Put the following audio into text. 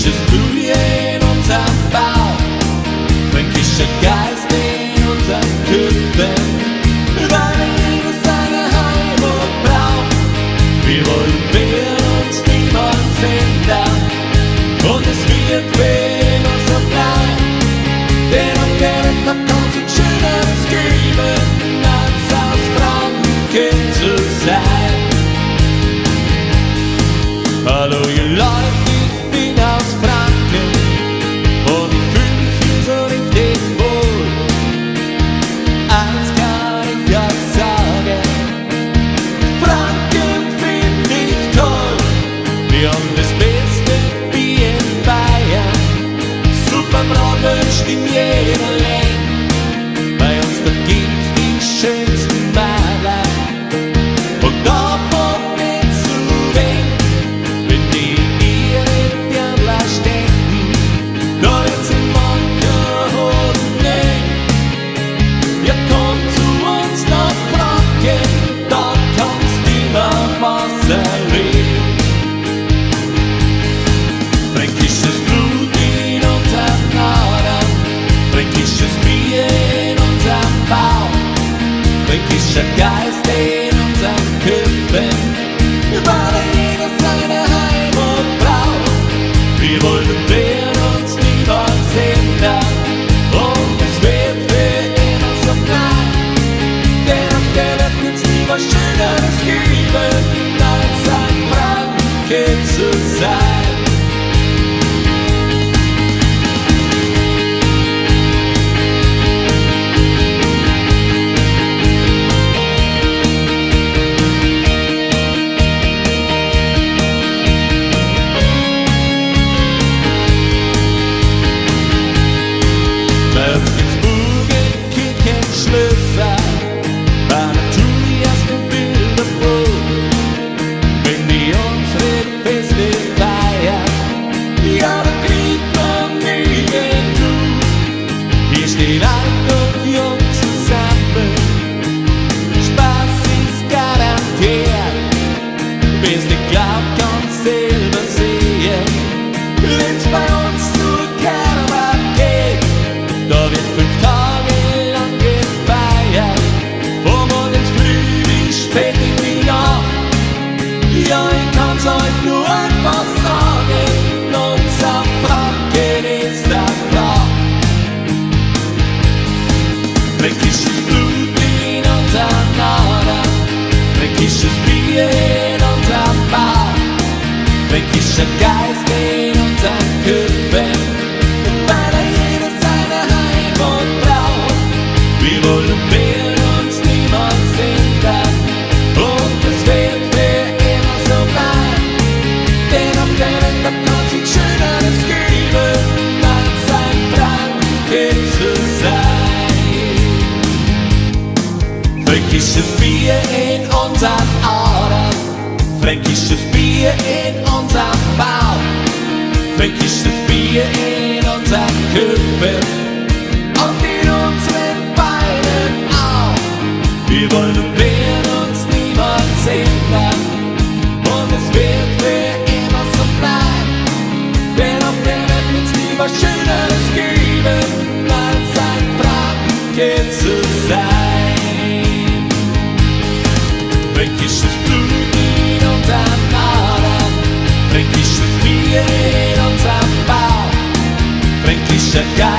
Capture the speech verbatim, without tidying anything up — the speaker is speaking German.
Fränkisches Blut in unserem Bauch, fränkischer Geist in unseren Köpfen, weil jeder seine Heimat braucht. Wir wollen werden uns niemals ändern und es wird für immer so bleiben. Denn auf der Welt noch ganz ein schöneres geben, als aus Franken zu sein. Hallo ihr Leute, ich bin aus Franken und ich fühl mich hier so richtig wohl. Eins kann ich euch sagen, Franken find ich toll. Wir haben das beste Bier in Bayern, super Bratwurst in jeder Länge. Bei uns da gibt's die schönsten Maler und davon nicht zu wenig. Wenn die in ihre Dirndl stecken, da wird sie manche Hosen nehmen. Ja, komm zu uns nach Franken, da kannst du immer was erleben. Fränkisches Blut in unseren Adern, fränkisches Bier in unserem Bauch, fränkischer Geist in unseren Köpfen, weil jeder seine Heimat braucht. Wir wollen werden uns niemals ändern und es wird für immer so bleiben. Denn auf der Welt wird's nie was Schöneres geben, als ein Franke zu sein. Bei uns gibt's Burgen, Kirchen, Schlösser, bei Natur die ersten Bilder froh. Wenn die unsere Feste feiern, ja, da kriegt man nie genug. Hier stehen alt und jung zusammen, Spaß ist garantiert. Wer's nicht glaubt, kann's selber sehen, wenn's bei uns zur Karneval geht. Da wird fünf Tage lang gefeiert, von morgens früh bis spät in die Nacht. Ja, ich kann's euch nur einfach sagen, unser Franken ist der Brauch. Fränkisches Blut in unseren Adern, fränkisches Bier in unserem Bauch, fränkischer Geist in unseren Köpfen, weil jeder seine Heimat braucht. Wir wollen werden uns niemals ändern und es wird für immer so bleiben. Denn auf der Welt da kann's nichts Schöneres geben, als ein Franke zu sein. Fränkisches Bier in unseren Adern, fränkisches Bier in unserem Bauch, fränkisches Bier in unseren Köpfen und in unseren Beinen auch. Wir wollen werden uns niemals ändern und es wird für immer so bleiben. Denn auf der Welt wird's nie was Schöneres geben, als ein Franke zu sein. Fränkisches Blut in unseren Adern, fränkisches Bier in unserem Bauch, fränkischer Geist